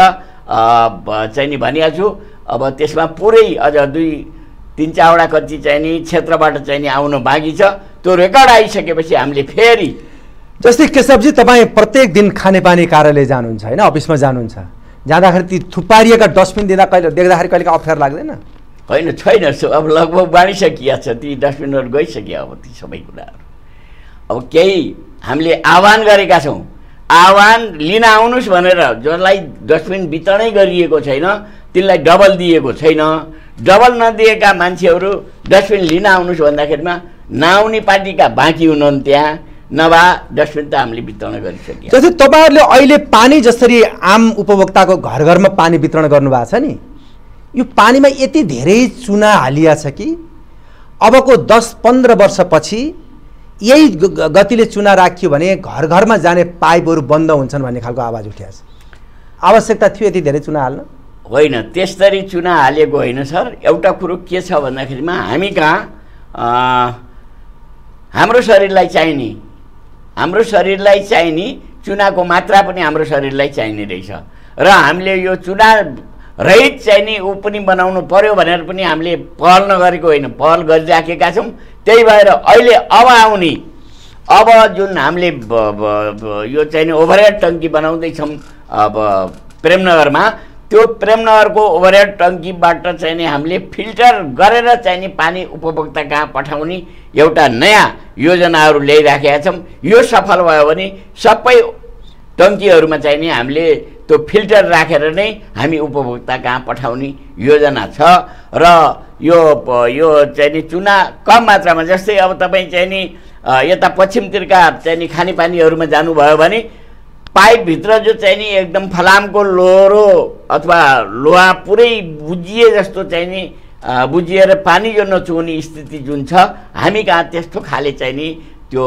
चाहिँ नि भनिएको छु। अब त्यसमा पुरै अझ 2-3-4वटा कति चाहिँ नि क्षेत्रबाट चाहिँ नि आउनु बाँकी छ। त्यो रेकर्ड आइसकेपछि हामीले फेरि जस्तै केशवजी तपाईँ प्रत्येक दिन खानेपानी कार्यालय जानुहुन्छ होइन, अफिसमा जानुहुन्छ, जाँदाखेरि ती थुपारिएका डस्टबिन देख्दाखेरि कहिले अप्ठ्यारो लाग्दैन? होइन, छैन, अब लगभग बाँडिसकिया छ, ती डस्टबिनहरू गइसक्यो। अब ती सबै कुराहरू अब केही हामीले आह्वान गरेका छौँ, आह्वान लिन आउनुहोस् भनेर। जसलाई डस्टबिन वितरणै गरिएको छैन तिनलाई डबल दिएको छैन। डबल नदिएका मान्छेहरू डस्टबिन लिन आउनुहोस् भन्दाखेरिमा नआउने पार्टीका बाँकी हुनुहुन् त्यहाँ, नभए डस्टबिन त हामीले वितरण गरिसक्यौँ। जस्तै तपाईँहरूले अहिले पानी जसरी आम उपभोक्ताको घर घरमा पानी वितरण गर्नुभएको छ नि, यो पानीमा यति धेरै चुना हालिया छ कि अबको 10-15 वर्षपछि यही गतिले चुना राखियो भने घर घरमा जाने पाइपहरू बन्द हुन्छन् भन्ने खालको आवाज उठिएको छ। आवश्यकता थियो यति धेरै चुना हाल्न? होइन, त्यसरी चुना हालेको होइन सर। एउटा कुरो के छ भन्दाखेरिमा हामी कहाँ हाम्रो शरीरलाई चाहिने चुनाको मात्रा पनि हाम्रो शरीरलाई चाहिने रहेछ र हामीले यो चुना रहित चाहिने ऊ पनि बनाउनु पर्यो भनेर पनि हामीले पहल नगरेको होइन, पहल गरिराखेका छौँ। त्यही भएर अहिले अब जुन हामीले यो चाहिने ओभरहेड टङ्की बनाउँदैछौँ अब प्रेमनगरमा, त्यो प्रेमनगरको ओभरहेड टङ्कीबाट चाहिने हामीले फिल्टर गरेर चाहिने पानी उपभोक्ता कहाँ पठाउने एउटा नयाँ योजनाहरू ल्याइराखेका छौँ। यो सफल भयो भने सबै टङ्कीहरूमा चाहिने हामीले त्यो फिल्टर राखेर नै हामी उपभोक्ता कहाँ पठाउने योजना छ। र यो चाहिने चुना कम मात्रामा, जस्तै अब तपाईँ चाहिने यता पश्चिमतिरका चाहिने खानेपानीहरूमा जानुभयो भने पाइपभित्र जो चाहिने एकदम फलामको लोहोरो अथवा लोहा पुरै बुझिए जस्तो चाहिने बुझिएर पानी जो नचुहुने स्थिति जुन छ, हामी कहाँ त्यस्तो खाले चाहिने त्यो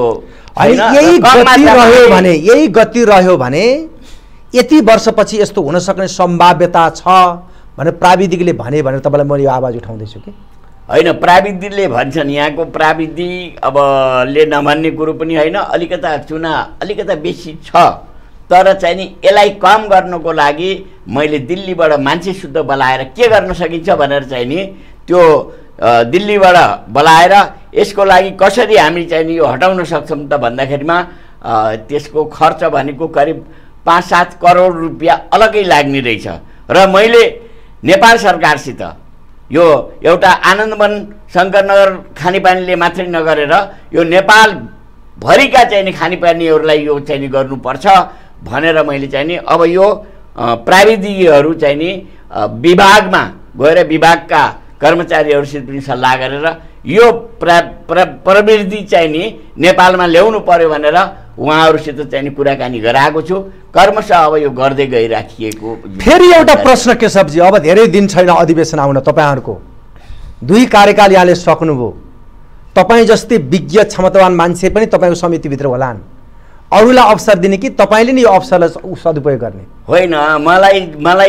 यही गति रह्यो भने यति वर्षपछि यस्तो हुन सक्ने सम्भाव्यता छ भनेर प्राविधिकले भने भनेर तपाईँलाई मैले यो आवाज उठाउँदैछु कि होइन। प्राविधिकले भन्छन्, यहाँको प्राविधिक अब ले नभन्ने कुरो पनि होइन। अलिकता चुना अलिकता बेसी छ, तर चाहिँ नि यसलाई कम गर्नको लागि मैले दिल्लीबाट मान्छे शुद्ध बोलाएर के गर्न सकिन्छ भनेर चाहिँ नि त्यो दिल्लीबाट बोलाएर यसको लागि कसरी हामी चाहिँ नि यो हटाउन सक्छौँ त भन्दाखेरिमा त्यसको खर्च भनेको करिब 5-7 करोड रुपियाँ अलग्गै लाग्ने रहेछ। र मैले नेपाल सरकारसित यो एउटा आनन्दवन शङ्करनगर खानेपानीले मात्रै नगरेर यो नेपालभरिका चाहिँ नि खानेपानीहरूलाई यो चाहिँ नि गर्नुपर्छ भनेर मैले चाहिँ नि अब यो प्राविधिकहरू चाहिँ नि विभागमा गएर विभागका कर्मचारीहरूसित पनि सल्लाह गरेर यो प्रविधि चाहिँ नि नेपालमा ल्याउनु पर्यो भनेर उहाँहरूसित चाहिँ नि कुराकानी गराएको छु। कर्मशः अब यो गर्दै गइराखिएको। फेरि एउटा प्रश्न केशवजी, अब धेरै दिन छैन अधिवेशन आउन, तपाईँहरूको 2 कार्यकाल यहाँले सक्नुभयो, तपाईँ जस्तै विज्ञ क्षमतावान मान्छे पनि तपाईँको समितिभित्र होलान्, अरूलाई अवसर दिने कि तपाईँले नि यो अवसरलाई सदुपयोग गर्ने? होइन, मलाई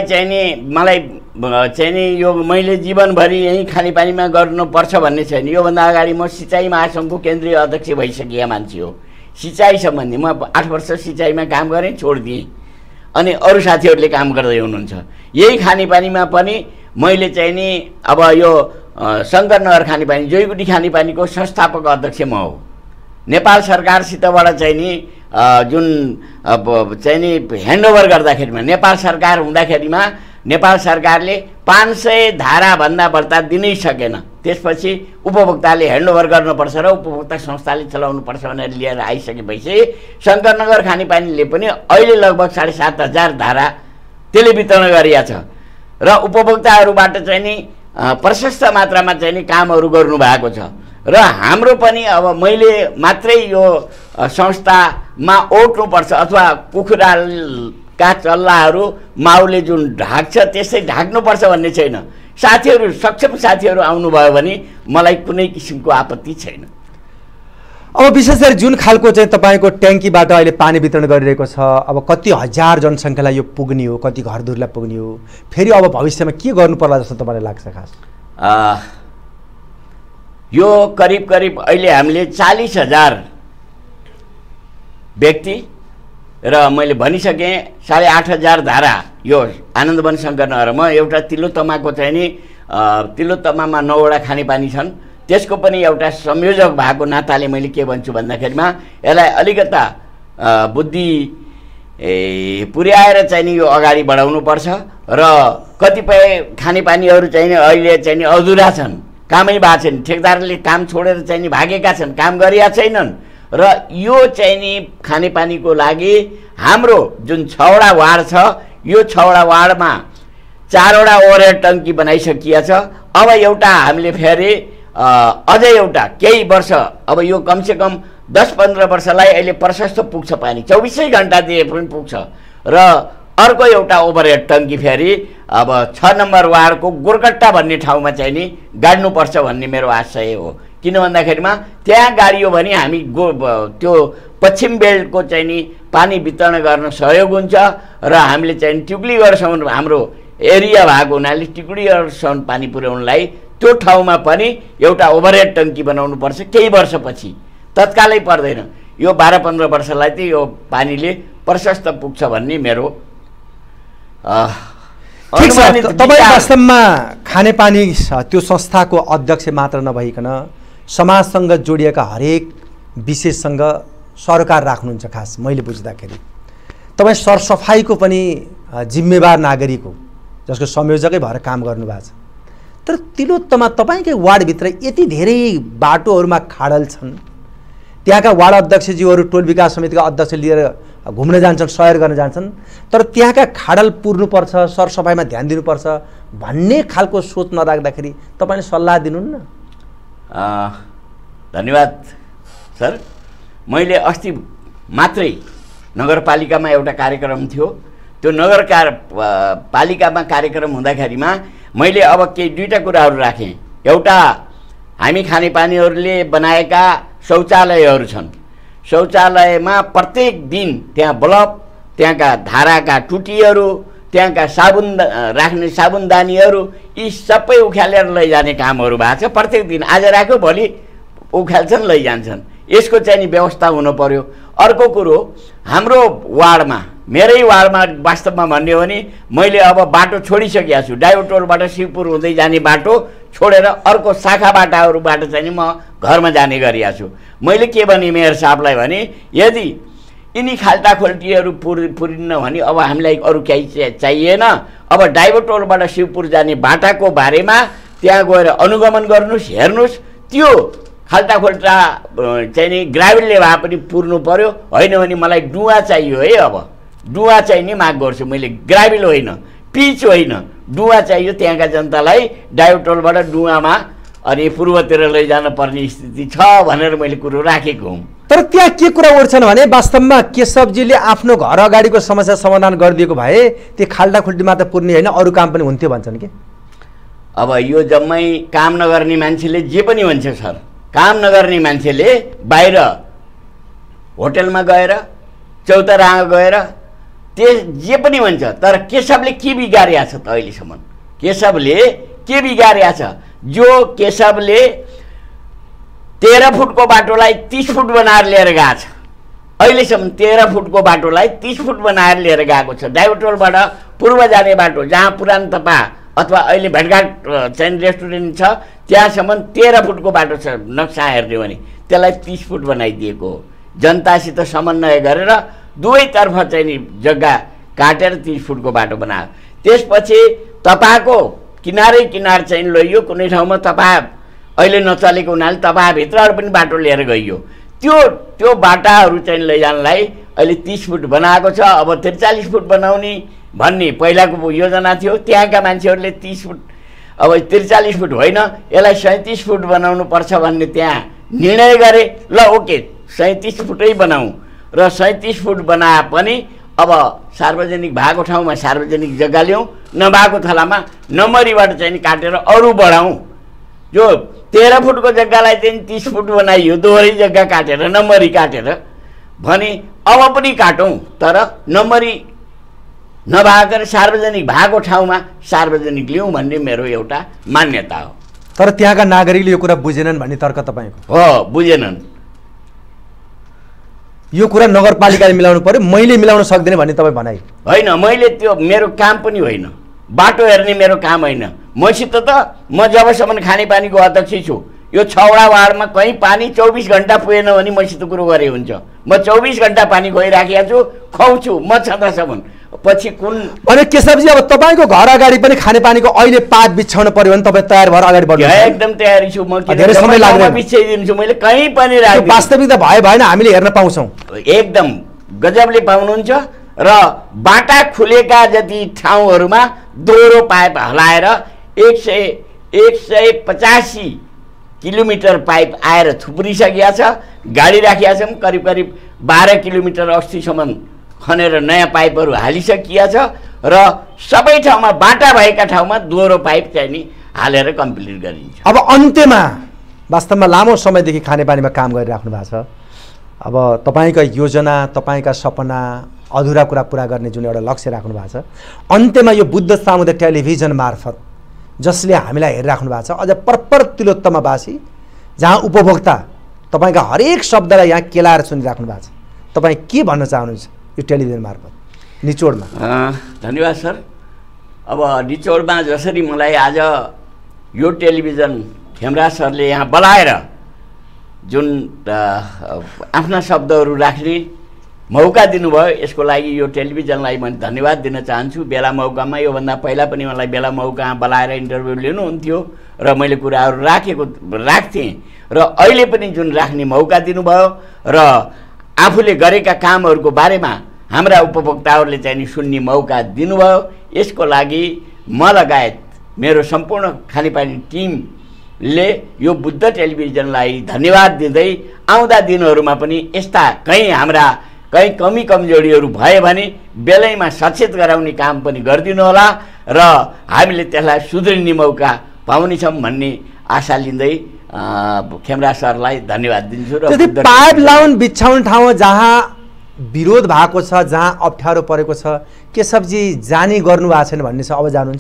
चाहिँ नि यो मैले जीवनभरि यहीँ खानेपानीमा गर्नुपर्छ भन्ने छैन। योभन्दा अगाडि म सिँचाइ महासङ्घको केन्द्रीय अध्यक्ष भइसकेका मान्छे हो। सिँचाइ सम्बन्धी म 8 वर्ष सिँचाइमा काम गरेँ, छोडिदिएँ, अनि अरू साथीहरूले काम गर्दै हुनुहुन्छ। यही खानेपानीमा पनि मैले चाहिँ नि अब यो शङ्करनगर खानेपानी जयगुठी खानेपानीको संस्थापक अध्यक्ष म हो। नेपाल सरकारसितबाट चाहिँ नि जुन अब चाहिँ नि ह्यान्डओभर गर्दाखेरिमा नेपाल सरकार हुँदाखेरिमा नेपाल सरकारले 500 धाराभन्दा बढ्ता दिनै सकेन। त्यसपछि उपभोक्ताले ह्यान्डओभर गर्नुपर्छ र उपभोक्ता संस्थाले चलाउनुपर्छ भनेर लिएर आइसकेपछि शङ्करनगर खानेपानीले पनि अहिले लगभग 7,500 धारा त्यसले वितरण गरिया छ र उपभोक्ताहरूबाट चाहिँ नि प्रशस्त मात्रामा चाहिँ नि कामहरू गर्नुभएको छ। र हाम्रो पनि अब मैले मात्रै यो संस्थामा ओट्नुपर्छ अथवा कुखुराका चल्लाहरू माउले जुन ढाक्छ त्यसै ढाक्नुपर्छ भन्ने छैन। साथीहरू सक्षम साथीहरू आउनुभयो भने मलाई कुनै किसिमको आपत्ति छैन। अब विशेष गरी जुन खालको चाहिँ तपाईँको ट्याङ्कीबाट अहिले पानी वितरण गरिरहेको छ, अब कति हजार जनसङ्ख्यालाई यो पुग्ने हो, कति घरधुरलाई पुग्ने हो, फेरि अब भविष्यमा के गर्नु पर्ला जस्तो तपाईँलाई लाग्छ? खास यो करिब अहिले हामीले 40,000 व्यक्ति र मैले भनिसकेँ 8,500 धारा यो आनन्दवन शङ्करनगरमा एउटा तिलोत्तमाको चाहिँ नि तिलोत्तमामा 9वटा खानेपानी छन्। त्यसको पनि एउटा संयोजक भएको नाताले मैले के भन्छु भन्दाखेरिमा यसलाई अलिकता बुद्धि पुर्याएर चाहिँ नि यो अगाडि बढाउनुपर्छ र कतिपय खानेपानीहरू चाहिँ नि अहिले चाहिँ नि अधुरा छन्, कामै भएको छैन, ठेकदारले काम छोडेर चाहिँ नि भागेका छन्, काम गरिया छैनन्। र यो चाहिँ नि खानेपानीको लागि हाम्रो जुन 6वटा वार्ड छ, यो 6वटा वार्डमा 4वटा ओभरहेड टङ्की बनाइसकिया छ। अब एउटा हामीले फेरि अझै एउटा केही वर्ष, अब यो कमसेकम 10-15 वर्षलाई अहिले प्रशस्त पुग्छ पानी, 24 घन्टा दिए पनि पुग्छ। र अर्को एउटा ओभरहेड टङ्की फेरि अब 6 नम्बर वार्डको गोरकट्टा भन्ने ठाउँमा चाहिँ नि गाड्नुपर्छ भन्ने मेरो आशय हो। किन भन्दाखेरिमा त्यहाँ गाडियो भने हामी त्यो पश्चिम बेल्टको चाहिँ नि पानी वितरण गर्न सहयोग हुन्छ र हामीले चाहिँ ट्युक्लीगढसम्म हाम्रो एरिया भएको हुनाले टिकुडीहरूसम्म पानी पुर्याउनलाई त्यो ठाउँमा पनि एउटा ओभरहेड टङ्की बनाउनुपर्छ केही वर्षपछि, तत्कालै पर्दैन। यो 12-15 वर्षलाई चाहिँ यो पानीले प्रशस्त पुग्छ भन्ने मेरो ठिक छ। तपाईँ वास्तवमा खानेपानी त्यो संस्थाको अध्यक्ष मात्र नभइकन समाजसँग जोडिएका हरेक विषयसँग सरकार राख्नुहुन्छ। खास मैले बुझ्दाखेरि तपाईँ सरसफाइको पनि जिम्मेवार नागरिक हो, जसको संयोजकै भएर काम गर्नुभएको छ। तर तिलोत्तमा तपाईँकै वार्डभित्र यति धेरै बाटोहरूमा खाडल छन्, त्यहाँका वार्ड अध्यक्षज्यूहरू टोल विकास समितिका अध्यक्ष लिएर घुम्न जान्छन्, सहर गर्न जान्छन्, तर त्यहाँका खाडल पुर्नुपर्छ, सरसफाइमा ध्यान दिनुपर्छ भन्ने खालको सोच नराख्दाखेरि तपाईँले सल्लाह दिनुहुन्न? धन्यवाद सर। मैले अस्ति मात्रै नगरपालिकामा एउटा कार्यक्रम थियो, त्यो पालिकामा कार्यक्रम हुँदाखेरिमा मैले अब केही दुईवटा कुराहरू राखेँ। एउटा, हामी खानेपानीहरूले बनाएका शौचालयहरू छन्, शौचालयमा प्रत्येक दिन त्यहाँ बल्ब, त्यहाँका धाराका टुटीहरू, त्यहाँका साबुन राख्ने साबुनदानीहरू, यी सबै उखालेर लैजाने कामहरू भएको छ। प्रत्येक दिन आज राख्यो भोलि उखाल्छन् लैजान्छन्। यसको चाहिँ नि व्यवस्था हुनु पर्यो। अर्को कुरो, हाम्रो वार्डमा, मेरै वार्डमा वास्तवमा भन्ने हो भने मैले अब बाटो छोडिसकेको छु। डाइभोटोलबाट शिवपुर हुँदै जाने बाटो छोडेर अर्को शाखा बाटाहरूबाट चाहिँ नि म घरमा जाने गरिरहेको छु। मैले के भने मेयर साहबलाई भने, यदि यिनी खाल्टाखोल्टीहरू पुरिन्न भने अब हामीलाई अरू केही चाहिएन। अब डाइभोटोलबाट शिवपुर जाने बाटाको बारेमा त्यहाँ गएर अनुगमन गर्नुहोस्, हेर्नुहोस्, त्यो खाल्टाखोल्टा चाहिँ नि ग्राभेलले भए पनि पुर्नु पर्यो। होइन भने मलाई डुवा चाहियो है, अब डुवा चाहिँ नि माग गर्छु मैले, ग्राभेल होइन, पिच होइन, डुवा चाहियो त्यहाँका जनतालाई। डाइभोटोलबाट डुवामा अनि पूर्वतिर लैजान पर्ने स्थिति छ भनेर मैले कुरो राखेको हुँ। तर त्यहाँ के कुरा उठ्छन् भने वास्तवमा केशवजीले आफ्नो घर अगाडिको समस्या समाधान गरिदिएको भए त्यो खाल्टाखुल्टी मात्र पुर्ने होइन, अरू काम पनि हुन्थ्यो भन्छन् कि। अब यो जम्मै काम नगर्ने मान्छेले जे पनि भन्छ सर, काम नगर्ने मान्छेले बाहिर होटलमा गएर, चौतारामा गएर जे पनि भन्छ। तर केशवले के बिगारेको छ त अहिलेसम्म? केशवले के बिगारेको छ? जो केशवले 13 फुटको बाटोलाई 30 फुट बनाएर लिएर गएको छ। अहिलेसम्म 13 फुटको बाटोलाई 30 फुट बनाएर लिएर गएको छ। डाइभोटोलबाट पूर्व जाने बाटो, जहाँ पुरानो तपा अथवा अहिले भेटघाट चाहिँ रेस्टुरेन्ट छ, त्यहाँसम्म 13 फुटको बाटो छ। नक्सा हेर्ने भने त्यसलाई 30 फुट बनाइदिएको हो। जनतासित समन्वय गरेर दुवैतर्फ चाहिँ नि जग्गा काटेर 30 फुटको बाटो बनायो। त्यसपछि तपाको किनारै किनार चाहिँ लैयो, कुनै ठाउँमा तपा अहिले नचलेको हुनाले तपाभित्रहरू पनि बाटो लिएर गइयो। त्यो बाटाहरू चाहिँ लैजानलाई अहिले 30 फुट बनाएको छ। अब 43 फुट बनाउने भन्ने पहिलाको योजना थियो, त्यहाँका मान्छेहरूले 30 फुट, अब 43 फुट होइन, यसलाई 37 फुट बनाउनु पर्छ भन्ने त्यहाँ निर्णय गरे। ल ओके, 37 फुटै बनाऊ। र 37 फुट बनाए पनि अब सार्वजनिक भएको ठाउँमा सार्वजनिक जग्गा ल्याउँ, नभएको थलामा नम्बरीबाट चाहिँ काटेर अरू बढाउँ। जो 13 फुटको जग्गालाई चाहिँ 30 फुट बनाइयो, दोहोरै जग्गा काटेर नम्बरी काटेर भने अब पनि काटौँ, तर नम्बरी नभएर सार्वजनिक भएको ठाउँमा सार्वजनिक ल्याउँ भन्ने मेरो एउटा मान्यता हो। तर त्यहाँका नागरिकले यो कुरा बुझेनन् भन्ने तर्क तपाईँको हो? बुझेनन्। यो कुरा नगरपालिकाले मिलाउनु पर्यो, मैले मिलाउन सक्दिनँ भन्ने तपाईँ भनाइ होइन। मैले त्यो मेरो काम पनि होइन, बाटो हेर्ने मेरो काम होइन। मसित त म जबसम्म खानेपानीको अध्यक्ष छु, यो 6वटा वार्डमा कहीँ पानी 24 घन्टा पुगेन भने मसित कुरो गरे हुन्छ। म 24 घन्टा पानी गइराखेको छु, खुवाउँछु म छँदासम्म। पछि कुन अनि केशवजी, अब तपाईँको घर अगाडि पनि खानेपानीको अहिले पात बिछाउन पर्यो भने तपाईँ तयार भएर अगाडि बढ्नु? एकदम तयारी छु म। धेरै समय लाग्दैन, बिछाइदिन्छु मैले, कहीँ पनि राख्दिनँ। वास्तविकता भए भएन हामीले हेर्न पाउँछौँ। एकदम गजबले पाउनुहुन्छ। र बाटा खुलेका जति ठाउँहरूमा दोहोरो पाइप हलाएर 185 किलोमिटर पाइप आएर थुप्रिसकेका छ। गाडी राखिया छौँ, करिब करिब 12 किलोमिटर अस्तिसम्म खनेर नयाँ पाइपहरू हालिसकिया छ। र सबै ठाउँमा बाटा भएका ठाउँमा दोहोरो पाइप चाहिँ नि हालेर कम्प्लिट गरिन्छ। अब अन्त्यमा वास्तवमा लामो समयदेखि खानेपानीमा काम गरिराख्नु भएको छ। अब तपाईँका योजना, तपाईँका सपना अधुरा कुरा पुरा गर्ने जुन एउटा लक्ष्य राख्नु भएको छ, अन्त्यमा यो बुद्ध सामुदायिक टेलिभिजन मार्फत जसले हामीलाई हेरिराख्नु भएको छ, अझ पर्पर तिलोत्तमावासी जहाँ उपभोक्ता तपाईँका हरेक शब्दलाई यहाँ केलाएर सुनिराख्नु भएको छ, तपाईँ के भन्न चाहनुहुन्छ यो टेलिभिजन मार्फत निचोडमा? धन्यवाद सर। अब निचोडमा जसरी मलाई आज यो टेलिभिजन खेमराज सरले यहाँ बोलाएर जुन आफ्ना शब्दहरू राख्ने मौका दिनुभयो, यसको लागि यो टेलिभिजनलाई मैले धन्यवाद दिन चाहन्छु। बेला मौकामा योभन्दा पहिला पनि मलाई बेला मौका बोलाएर इन्टरभ्यू लिनुहुन्थ्यो र मैले कुराहरू राख्थेँ र अहिले पनि जुन राख्ने मौका दिनुभयो र आफूले गरेका कामहरूको बारेमा हाम्रा उपभोक्ताहरूले चाहिँ नि सुन्ने मौका दिनुभयो, यसको लागि म लगायत मेरो सम्पूर्ण खानेपानी टिमले यो बुद्ध टेलिभिजनलाई धन्यवाद दिँदै आउँदा दिनहरूमा पनि यस्ता कहीँ कमी कमजोरीहरू भयो भने बेलैमा सचेत गराउने काम पनि गरिदिनु होला र हामीले त्यसलाई सुध्रिने मौका पाउनेछौँ भन्ने आशा लिँदै खेमराज सरलाई धन्यवाद दिन्छु। र पाइप लाउन बिछाउने ठाउँ जहाँ विरोध भएको छ, जहाँ अप्ठ्यारो परेको छ, केशवजी जानी गर्नु भएको छैन भन्ने छ, अब जानुहुन्छ?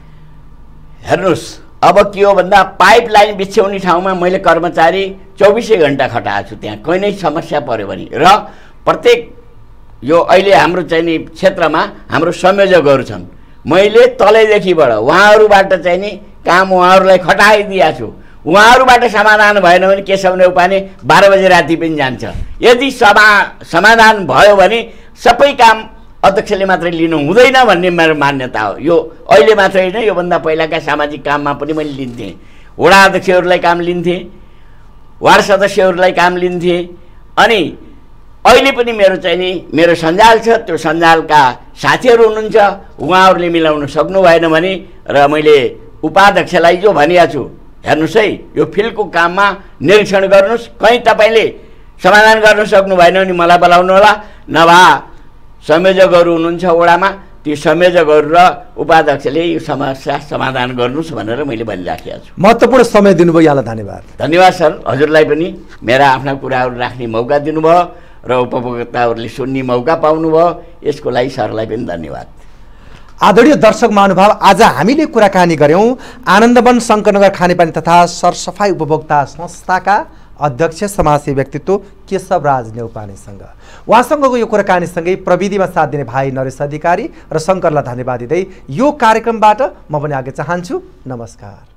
हेर्नुहोस्, अब के हो भन्दा पाइप लाइन बिछ्याउने ठाउँमा मैले कर्मचारी 24 घण्टा खटाएको छु। त्यहाँ कहीँ नै समस्या पऱ्यो भने र प्रत्येक यो अहिले हाम्रो चाहिँ नि क्षेत्रमा हाम्रो संयोजकहरू छन्, मैले तलैदेखिबाट उहाँहरूबाट चाहिँ नि काम उहाँहरूलाई खटाइदिएको छु। उहाँहरूबाट समाधान भएन भने केशव नेउपाने 12 बजे राति पनि जान्छ। यदि समाधान भयो भने सबै काम अध्यक्षले मात्रै लिनु हुँदैन भन्ने मेरो मान्यता हो। यो अहिले मात्रै होइन, योभन्दा पहिलाका सामाजिक काममा पनि मैले लिन्थेँ। वडा अध्यक्षहरूलाई काम लिन्थेँ, वार्ड सदस्यहरूलाई काम लिन्थेँ। अनि अहिले पनि मेरो सञ्जाल छ, त्यो सञ्जालका साथीहरू हुनुहुन्छ, उहाँहरूले मिलाउन सक्नु भएन भने र मैले उपाध्यक्षलाई जो भनिएको छु, हेर्नुहोस् है यो फिल्डको काममा निरीक्षण गर्नुहोस्, कहीँ तपाईँले समाधान गर्न सक्नु भएन भने मलाई बोलाउनु होला, नभए संयोजकहरू हुनुहुन्छ वडामा, ती संयोजकहरू र उपाध्यक्षले यो समस्या समाधान गर्नुहोस् भनेर मैले भनिराखेको छु। महत्त्वपूर्ण समय दिनुभयो, यहाँलाई धन्यवाद। धन्यवाद सर, हजुरलाई पनि मेरा आफ्ना कुराहरू राख्ने मौका दिनुभयो र उपभोक्ताहरूले सुन्ने मौका पाउनुभयो, यसको लागि सरलाई पनि धन्यवाद। आदरणीय दर्शक महानुभाव, आज हामीले कुराकानी गऱ्यौँ आनन्दवन शङ्करनगर खानेपानी तथा सरसफाई उपभोक्ता संस्थाका अध्यक्ष समाजसेवी व्यक्तित्व केशवराज नेउपानेसँग। उहाँसँगको यो कुराकानीसँगै प्रविधिमा साथ दिने भाइ नरेश अधिकारी र शङ्करलाई धन्यवाद दिँदै यो कार्यक्रमबाट म पनि आगे चाहन्छु। नमस्कार।